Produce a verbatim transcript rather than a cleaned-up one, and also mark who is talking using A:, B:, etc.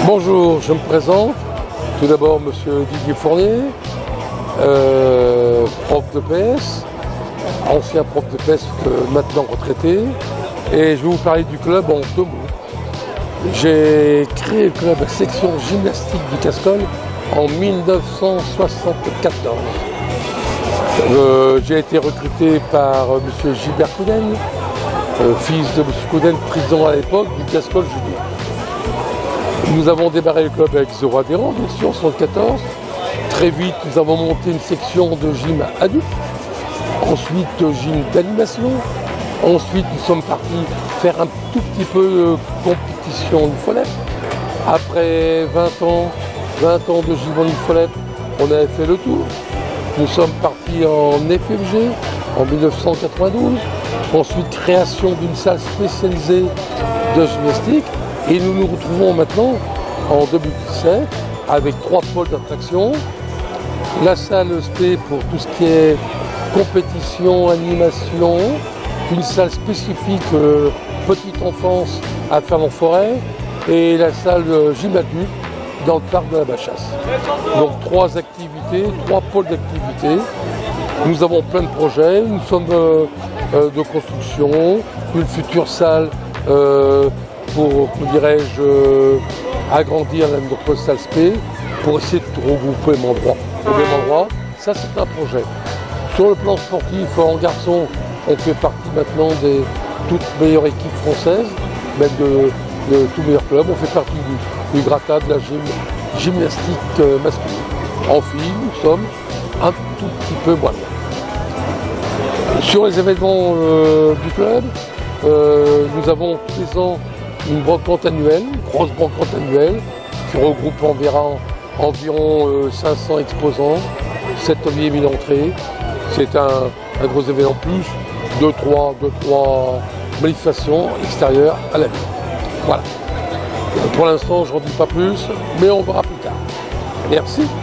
A: Bonjour, je me présente. Tout d'abord, monsieur Didier Fournier, euh, prof de P S, ancien prof de P S, euh, maintenant retraité. Et je vais vous parler du club en deux mots. J'ai créé le club section gymnastique du Cascol en mille neuf cent soixante-quatorze. Euh, j'ai été recruté par euh, monsieur Gilbert Couden, euh, fils de monsieur Couden, président à l'époque du Cascol Junior. Nous avons démarré le club avec zéro adhérent, bien sûr, en soixante-quatorze. Très vite, nous avons monté une section de gym adulte, ensuite de gym d'animation. Ensuite, nous sommes partis faire un tout petit peu de compétition de follet. Après vingt ans, vingt ans de gym en follet, on avait fait le tour. Nous sommes partis en F F G en mille neuf cent quatre-vingt-douze. Ensuite, création d'une salle spécialisée de gymnastique. Et nous nous retrouvons maintenant en deux mille dix-sept avec trois pôles d'attraction. La salle S P pour tout ce qui est compétition, animation. Une salle spécifique euh, petite enfance à Fernand-Forêt. Et la salle euh, gym adulte dans le parc de la Bachasse. Donc trois activités, trois pôles d'activité. Nous avons plein de projets. Nous sommes euh, euh, de construction. Une future salle euh, pour, dirais-je, euh, agrandir notre salle S P pour essayer de regrouper les endroits au même endroit. Ça, c'est un projet. Sur le plan sportif, en garçon, on fait partie maintenant des toutes meilleures équipes françaises, même de, de tous meilleurs clubs. On fait partie du, du Grata, de la gym, gymnastique euh, masculine. En filles, nous sommes un tout petit peu moins bien. Sur les événements euh, du club, euh, nous avons tous les ans une brocante annuelle, une grosse brocante annuelle, qui regroupe environ, environ euh, cinq cents exposants, sept mille entrées. C'est un, un gros événement plus, deux, trois, deux, trois manifestations extérieures à la ville. Voilà. Pour l'instant, je n'en dis pas plus, mais on verra plus tard. Merci.